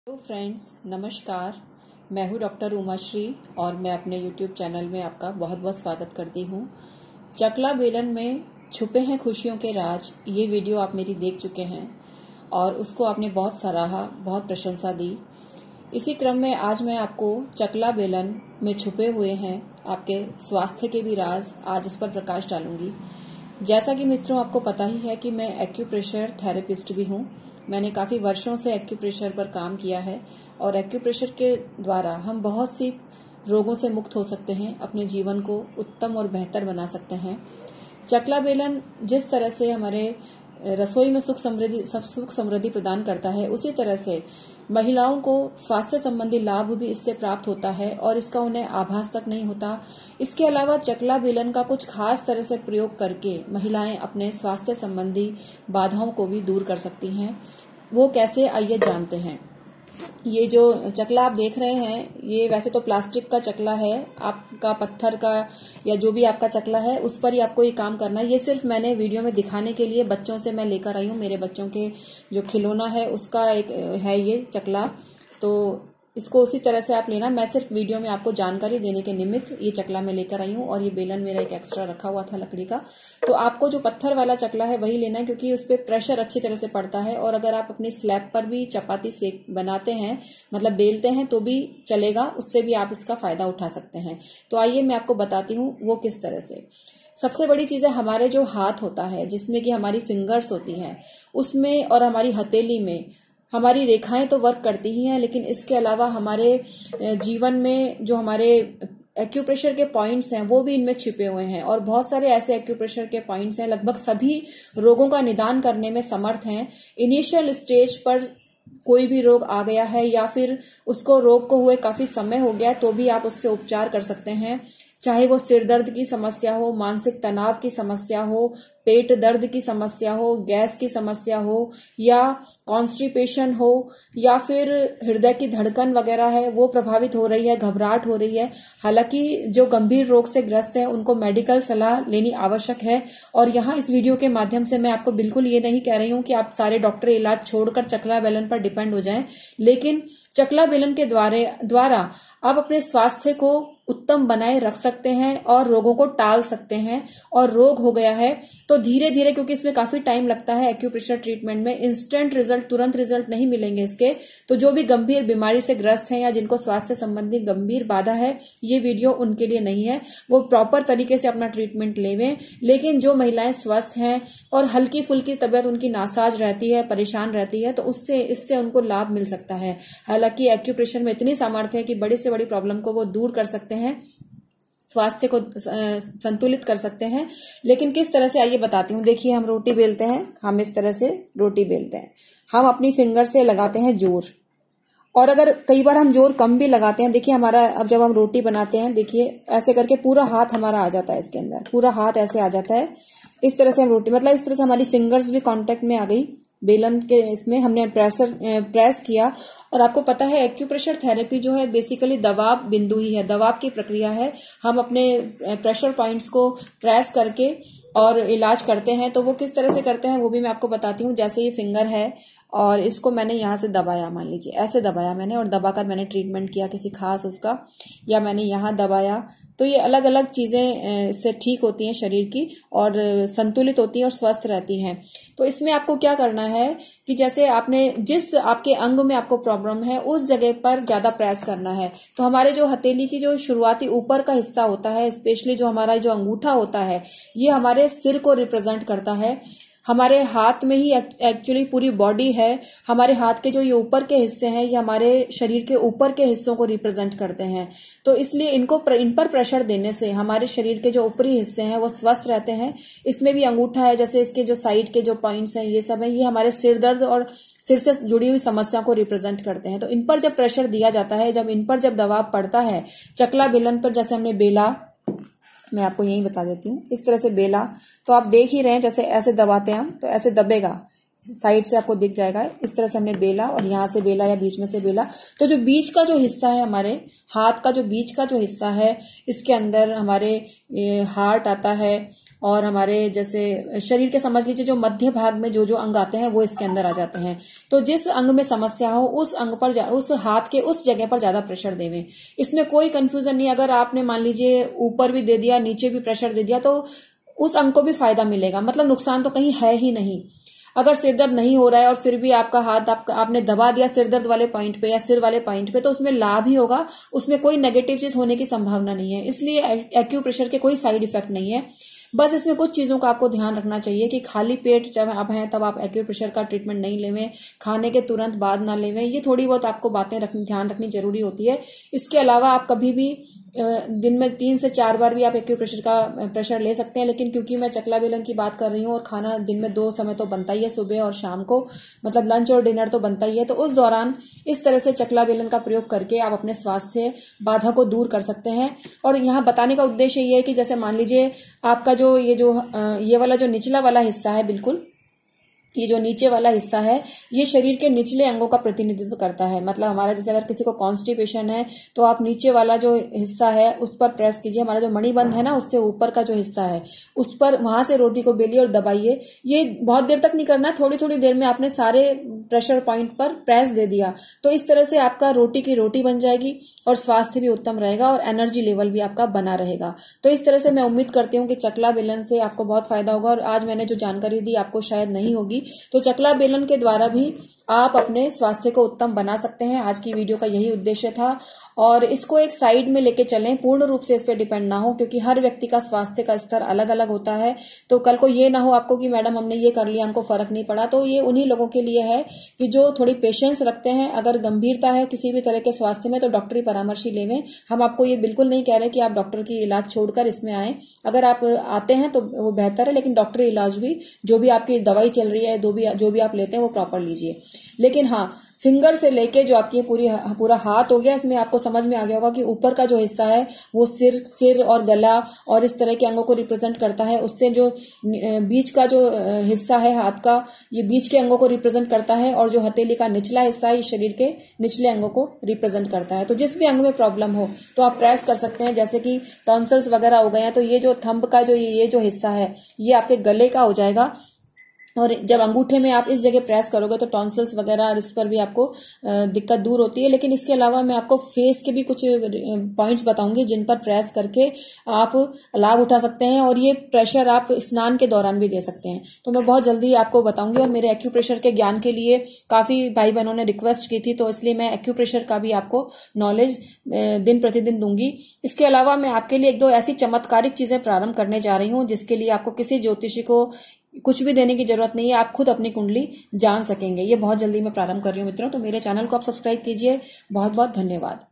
Hello friends, नमस्कार। मैं हूँ डॉक्टर उमाश्री और मैं अपने यूट्यूब चैनल में आपका बहुत बहुत स्वागत करती हूँ। चकला बेलन में छुपे हैं खुशियों के राज, ये वीडियो आप मेरी देख चुके हैं और उसको आपने बहुत सराहा, बहुत प्रशंसा दी। इसी क्रम में आज मैं आपको चकला बेलन में छुपे हुए हैं आपके स्वास्थ्य के भी राज, आज इस पर प्रकाश डालूंगी। जैसा कि मित्रों आपको पता ही है कि मैं एक्यूप्रेशर थेरेपिस्ट भी हूँ। मैंने काफी वर्षों से एक्यूप्रेशर पर काम किया है और एक्यूप्रेशर के द्वारा हम बहुत सी रोगों से मुक्त हो सकते हैं, अपने जीवन को उत्तम और बेहतर बना सकते हैं। चकला बेलन जिस तरह से हमारे रसोई में सुख समृद्धि प्रदान करता है, उसी तरह से महिलाओं को स्वास्थ्य संबंधी लाभ भी इससे प्राप्त होता है और इसका उन्हें आभास तक नहीं होता। इसके अलावा चकला बेलन का कुछ खास तरह से प्रयोग करके महिलाएं अपने स्वास्थ्य संबंधी बाधाओं को भी दूर कर सकती हैं। वो कैसे, आइए जानते हैं। ये जो चकला आप देख रहे हैं, ये वैसे तो प्लास्टिक का चकला है, आपका पत्थर का या जो भी आपका चकला है उस पर ही आपको ये काम करना है। ये सिर्फ मैंने वीडियो में दिखाने के लिए बच्चों से मैं लेकर आई हूँ। मेरे बच्चों के जो खिलौना है उसका एक है ये चकला, तो इसको उसी तरह से आप लेना। मैं सिर्फ वीडियो में आपको जानकारी देने के निमित्त ये चकला मैं लेकर आई हूँ और ये बेलन मेरा एक एक्स्ट्रा रखा हुआ था लकड़ी का। तो आपको जो पत्थर वाला चकला है वही लेना है, क्योंकि उस पर प्रेशर अच्छी तरह से पड़ता है और अगर आप अपनी स्लैब पर भी चपाती सेक बनाते हैं, मतलब बेलते हैं, तो भी चलेगा, उससे भी आप इसका फायदा उठा सकते हैं। तो आइए मैं आपको बताती हूँ वो किस तरह से। सबसे बड़ी चीज है हमारे जो हाथ होता है, जिसमें कि हमारी फिंगर्स होती हैं, उसमें और हमारी हथेली में हमारी रेखाएं तो वर्क करती ही हैं, लेकिन इसके अलावा हमारे जीवन में जो हमारे एक्यूप्रेशर के पॉइंट्स हैं वो भी इनमें छिपे हुए हैं और बहुत सारे ऐसे एक्यूप्रेशर के पॉइंट्स हैं, लगभग सभी रोगों का निदान करने में समर्थ हैं। इनिशियल स्टेज पर कोई भी रोग आ गया है या फिर उसको रोग को हुए काफी समय हो गया, तो भी आप उससे उपचार कर सकते हैं। चाहे वो सिर दर्द की समस्या हो, मानसिक तनाव की समस्या हो, पेट दर्द की समस्या हो, गैस की समस्या हो या कॉन्स्टिपेशन हो या फिर हृदय की धड़कन वगैरह है वो प्रभावित हो रही है, घबराहट हो रही है। हालांकि जो गंभीर रोग से ग्रस्त है उनको मेडिकल सलाह लेनी आवश्यक है। और यहाँ इस वीडियो के माध्यम से मैं आपको बिल्कुल ये नहीं कह रही हूँ कि आप सारे डॉक्टरी इलाज छोड़कर चकला बेलन पर डिपेंड हो जाएं, लेकिन चकला बेलन के द्वारा आप अपने स्वास्थ्य को उत्तम बनाए रख सकते हैं और रोगों को टाल सकते हैं। और रोग हो गया है तो धीरे धीरे, क्योंकि इसमें काफी टाइम लगता है एक्यूप्रेशर ट्रीटमेंट में, इंस्टेंट रिजल्ट, तुरंत रिजल्ट नहीं मिलेंगे इसके। तो जो भी गंभीर बीमारी से ग्रस्त हैं या जिनको स्वास्थ्य संबंधी गंभीर बाधा है, ये वीडियो उनके लिए नहीं है। वो प्रॉपर तरीके से अपना ट्रीटमेंट लेवें। लेकिन जो महिलाएं स्वस्थ हैं और हल्की फुल्की तबियत उनकी नासाज रहती है, परेशान रहती है, तो इससे उनको लाभ मिल सकता है। हालांकि एक्यूप्रेशर में इतनी सामर्थ्य है कि बड़ी से बड़ी प्रॉब्लम को वो दूर कर सकते हैं, स्वास्थ्य को संतुलित कर सकते हैं। लेकिन किस तरह से, आइए बताती हूँ। देखिए, हम रोटी बेलते हैं, हम इस तरह से रोटी बेलते हैं, हम अपनी फिंगर से लगाते हैं जोर, और अगर कई बार हम जोर कम भी लगाते हैं, देखिए हमारा, अब जब हम रोटी बनाते हैं, देखिए ऐसे करके पूरा हाथ हमारा आ जाता है, इसके अंदर पूरा हाथ ऐसे आ जाता है। इस तरह से हम रोटी, मतलब इस तरह से हमारी फिंगर्स भी कांटेक्ट में आ गई बेलन के, इसमें हमने प्रेस किया। और आपको पता है एक्यूप्रेशर थेरेपी जो है बेसिकली दबाव बिंदु ही है, दबाव की प्रक्रिया है। हम अपने प्रेशर पॉइंट्स को प्रेस करके और इलाज करते हैं। तो वो किस तरह से करते हैं वो भी मैं आपको बताती हूँ। जैसे ये फिंगर है और इसको मैंने यहाँ से दबाया, मान लीजिए ऐसे दबाया मैंने, और दबाकर मैंने ट्रीटमेंट किया किसी खास उसका, या मैंने यहाँ दबाया, तो ये अलग अलग चीजें इससे ठीक होती हैं शरीर की और संतुलित होती हैं और स्वस्थ रहती हैं। तो इसमें आपको क्या करना है कि जैसे आपने जिस आपके अंग में आपको प्रॉब्लम है उस जगह पर ज्यादा प्रेस करना है। तो हमारे जो हथेली की जो शुरुआती ऊपर का हिस्सा होता है, स्पेशली जो हमारा जो अंगूठा होता है, ये हमारे सिर को रिप्रेजेंट करता है। हमारे हाथ में ही एक्चुअली पूरी बॉडी है। हमारे हाथ के जो ये ऊपर के हिस्से हैं ये हमारे शरीर के ऊपर के हिस्सों को रिप्रेजेंट करते हैं। तो इसलिए इन पर प्रेशर देने से हमारे शरीर के जो ऊपरी हिस्से हैं वो स्वस्थ रहते हैं। इसमें भी अंगूठा है, जैसे इसके जो साइड के जो पॉइंट्स हैं ये सब है, ये हमारे सिर दर्द और सिर से जुड़ी हुई समस्या को रिप्रेजेंट करते हैं। तो इन पर जब प्रेशर दिया जाता है, जब इन पर जब दबाव पड़ता है, चकला बेलन पर जैसे हमने बेला, मैं आपको यही बता देती हूँ, इस तरह से बेला, तो आप देख ही रहे हैं जैसे ऐसे दबाते हैं हम, तो ऐसे दबेगा, साइड से आपको दिख जाएगा। इस तरह से हमने बेला और यहाँ से बेला या बीच में से बेला। तो जो बीच का जो हिस्सा है, हमारे हाथ का जो बीच का जो हिस्सा है, इसके अंदर हमारे हार्ट आता है और हमारे जैसे शरीर के समझ लीजिए जो मध्य भाग में जो जो अंग आते हैं वो इसके अंदर आ जाते हैं। तो जिस अंग में समस्या हो उस अंग पर उस हाथ के उस जगह पर ज्यादा प्रेशर देवें। इसमें कोई कंफ्यूजन नहीं। अगर आपने मान लीजिए ऊपर भी दे दिया, नीचे भी प्रेशर दे दिया, तो उस अंग को भी फायदा मिलेगा। मतलब नुकसान तो कहीं है ही नहीं। अगर सिरदर्द नहीं हो रहा है और फिर भी आपका हाथ आपने दबा दिया सिरदर्द वाले पॉइंट पे या सिर वाले पॉइंट पे, तो उसमें लाभ ही होगा, उसमें कोई नेगेटिव चीज होने की संभावना नहीं है। इसलिए एक्यूप्रेशर के कोई साइड इफेक्ट नहीं है। बस इसमें कुछ चीजों का आपको ध्यान रखना चाहिए कि खाली पेट जब आप हैं तब आप एक्यूप्रेशर का ट्रीटमेंट नहीं लेवें, खाने के तुरंत बाद ना लेवें। ये थोड़ी बहुत आपको बातें ध्यान रखनी जरूरी होती है। इसके अलावा आप कभी भी दिन में 3 से 4 बार भी आप एक्यूप्रेशर का प्रेशर ले सकते हैं। लेकिन क्योंकि मैं चकला बेलन की बात कर रही हूँ और खाना दिन में 2 समय तो बनता ही है, सुबह और शाम को, मतलब लंच और डिनर तो बनता ही है, तो उस दौरान इस तरह से चकला बेलन का प्रयोग करके आप अपने स्वास्थ्य बाधा को दूर कर सकते हैं। और यहाँ बताने का उद्देश्य ये है कि जैसे मान लीजिए आपका ये वाला जो निचला वाला हिस्सा है, बिल्कुल ये जो नीचे वाला हिस्सा है, ये शरीर के निचले अंगों का प्रतिनिधित्व करता है। मतलब हमारा जैसे अगर किसी को कॉन्स्टिपेशन है तो आप नीचे वाला जो हिस्सा है उस पर प्रेस कीजिए। हमारा जो मणिबंध है ना, उससे ऊपर का जो हिस्सा है उस पर, वहां से रोटी को बेलिए और दबाइए। ये बहुत देर तक नहीं करना है, थोड़ी थोड़ी देर में आपने सारे प्रेशर पॉइंट पर प्रेस दे दिया तो इस तरह से आपका रोटी की रोटी बन जाएगी और स्वास्थ्य भी उत्तम रहेगा और एनर्जी लेवल भी आपका बना रहेगा। तो इस तरह से मैं उम्मीद करती हूँ कि चकला बेलन से आपको बहुत फायदा होगा। और आज मैंने जो जानकारी दी आपको शायद नहीं होगी, तो चकला बेलन के द्वारा भी आप अपने स्वास्थ्य को उत्तम बना सकते हैं। आज की वीडियो का यही उद्देश्य था। और इसको एक साइड में लेके चलें, पूर्ण रूप से इस पे डिपेंड ना हो, क्योंकि हर व्यक्ति का स्वास्थ्य का स्तर अलग अलग होता है। तो कल को ये ना हो आपको कि मैडम हमने ये कर लिया, हमको फर्क नहीं पड़ा। तो ये उन्हीं लोगों के लिए है कि जो थोड़ी पेशेंस रखते हैं। अगर गंभीरता है किसी भी तरह के स्वास्थ्य में तो डॉक्टरी परामर्श ही लेवें। हम आपको ये बिल्कुल नहीं कह रहे कि आप डॉक्टर की इलाज छोड़कर इसमें आए। अगर आप आते हैं तो वो बेहतर है, लेकिन डॉक्टरी इलाज भी, जो भी आपकी दवाई चल रही है, जो भी आप लेते हैं वो प्रॉपर लीजिए। लेकिन हाँ, फिंगर से लेके जो आपकी पूरा हाथ हो गया, इसमें आपको समझ में आ गया होगा कि ऊपर का जो हिस्सा है वो सिर और गला और इस तरह के अंगों को रिप्रेजेंट करता है। उससे जो बीच का जो हिस्सा है हाथ का, ये बीच के अंगों को रिप्रेजेंट करता है। और जो हथेली का निचला हिस्सा है, ये शरीर के निचले अंगों को रिप्रेजेंट करता है। तो जिस भी अंग में प्रॉब्लम हो तो आप प्रेस कर सकते हैं। जैसे कि टॉन्सिल्स वगैरह हो गए हैं तो ये जो थंब का ये जो हिस्सा है ये आपके गले का हो जाएगा। और जब अंगूठे में आप इस जगह प्रेस करोगे तो टॉन्सिल्स वगैरह और इस पर भी आपको दिक्कत दूर होती है। लेकिन इसके अलावा मैं आपको फेस के भी कुछ पॉइंट्स बताऊंगी जिन पर प्रेस करके आप लाभ उठा सकते हैं। और ये प्रेशर आप स्नान के दौरान भी दे सकते हैं। तो मैं बहुत जल्दी आपको बताऊंगी। और मेरे एक्यूप्रेशर के ज्ञान के लिए काफी भाई बहनों ने रिक्वेस्ट की थी, तो इसलिए मैं एक्यूप्रेशर का भी आपको नॉलेज दिन प्रतिदिन दूंगी। इसके अलावा मैं आपके लिए 1-2 ऐसी चमत्कारिक चीजें प्रारंभ करने जा रही हूँ जिसके लिए आपको किसी ज्योतिषी को कुछ भी देने की जरूरत नहीं है। आप खुद अपनी कुंडली जान सकेंगे। ये बहुत जल्दी मैं प्रारंभ कर रही हूँ मित्रों। तो मेरे चैनल को आप सब्सक्राइब कीजिए। बहुत बहुत धन्यवाद।